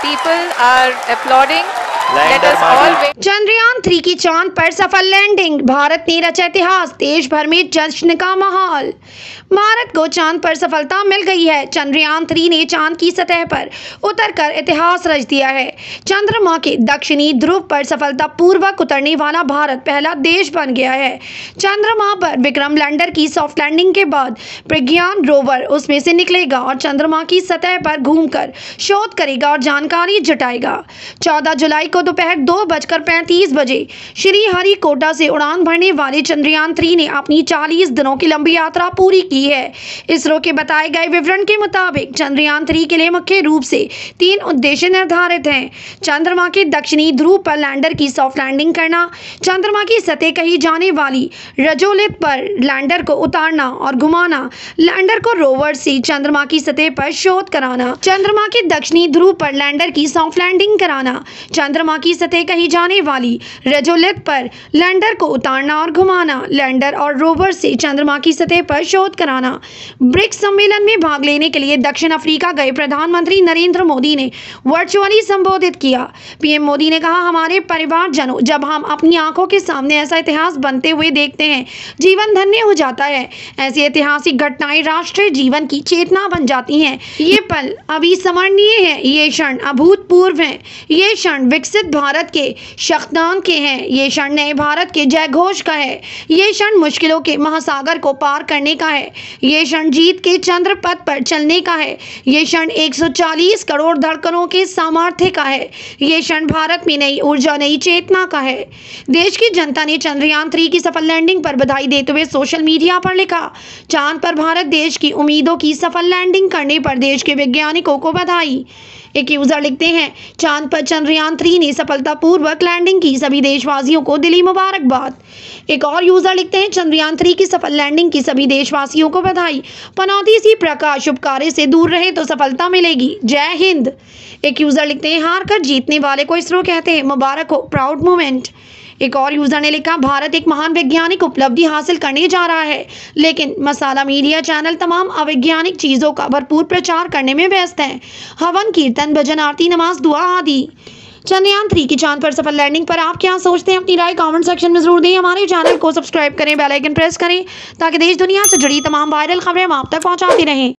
people are applauding. Let us all wait. Chandrayaan 3 की चांद पर सफल लैंडिंग, भारत ने रचा इतिहास, देश भर में जश्न का माहौल। भारत को चांद पर सफलता मिल गई है। चंद्रयान 3 ने चांद की सतह पर उतरकर इतिहास रच दिया है। चंद्रमा के दक्षिणी ध्रुव पर सफलतापूर्वक उतरने वाला भारत पहला देश बन गया है। चंद्रमा पर विक्रम लैंडर की सॉफ्ट लैंडिंग के बाद प्रज्ञान रोवर उसमें से निकलेगा और चंद्रमा की सतह पर घूमकर शोध करेगा और जानकारी जुटाएगा। 14 जुलाई को दोपहर 2:35 बजे श्रीहरिकोटा से उड़ान भरने वाले चंद्रयान 3 ने अपनी 40 दिनों की लंबी यात्रा पूरी की है। इसरो के बताए गए विवरण के मुताबिक चंद्रयान 3 के लिए मुख्य रूप से 3 उद्देश्य निर्धारित हैं। चंद्रमा के दक्षिणी ध्रुव पर लैंडर की सॉफ्ट लैंडिंग करना, चंद्रमा की सतह कही जाने वाली रजोलित पर लैंडर को उतारना और घुमाना, लैंडर को रोवर से चंद्रमा की सतह पर शोध कराना, चंद्रमा के दक्षिणी ध्रुव पर लैंडर की सॉफ्ट लैंडिंग कराना, चंद्रमा की सतह कही जाने वाली रजोलित पर लैंडर को उतारना और घुमाना, लैंडर और रोवर से चंद्रमा की सतह पर शोध कराना। ब्रिक्स सम्मेलन में भाग लेने के लिए दक्षिण अफ्रीका गए प्रधानमंत्री नरेंद्र मोदी ने वर्चुअली संबोधित किया। पीएम मोदी ने कहा, हमारे परिवारजनों, जब हम अपनी आंखों के सामने ऐसा इतिहास बनते हुए देखते हैं, जीवन धन्य हो जाता है। ऐसी ऐतिहासिक घटनाएं राष्ट्रीय जीवन की चेतना बन जाती हैं। ये पल अविस्मरणीय है, ये क्षण अभूतपूर्व हैं, ये क्षण विकसित भारत के शक्तिदान के हैं, ये क्षण नए भारत के जय घोष का है, ये क्षण मुश्किलों के महासागर को पार करने का है, ये क्षण जीत के चंद्र पथ पर चलने का है, ये क्षण 140 करोड़ धड़कनों के सामर्थ्य का है, ये क्षण भारत में नई ऊर्जा, नई चेतना का है। देश की जनता ने चंद्रयान 3 की सफल लैंडिंग पर बधाई देते हुए सोशल मीडिया पर लिखा, चांद पर भारत देश की उम्मीदों की सफल लैंडिंग करने पर देश के वैज्ञानिकों को बधाई। एक यूजर लिखते हैं, चांद पर चंद्रयान 3 ने सफलतापूर्वक लैंडिंग की, सभी देशवासियों को दिली मुबारकबाद। एक और यूजर लिखते हैं, चंद्रयान 3 की सफल लैंडिंग की, सभी देशवासियों को बधाई। पनौती सी प्रकाश, शुभ कार्य से दूर रहे तो सफलता मिलेगी, जय हिंद। एक यूजर लिखते हैं, हार कर जीतने वाले को इसरो कहते हैं, मुबारक हो, प्राउड मोमेंट। एक और यूजर ने लिखा, भारत एक महान वैज्ञानिक उपलब्धि हासिल करने जा रहा है, लेकिन मसाला मीडिया चैनल तमाम अवैज्ञानिक चीजों का भरपूर प्रचार करने में व्यस्त हैं। हवन, कीर्तन, भजन, आरती, नमाज, दुआ आदि। चंद्रयान 3 की चांद पर सफल लैंडिंग पर आप क्या सोचते हैं? अपनी राय कमेंट सेक्शन में जरूर दें। हमारे चैनल को सब्सक्राइब करें, बेल आइकन प्रेस करें ताकि देश दुनिया से जुड़ी तमाम वायरल खबरें हम आप तक पहुंचाते रहें।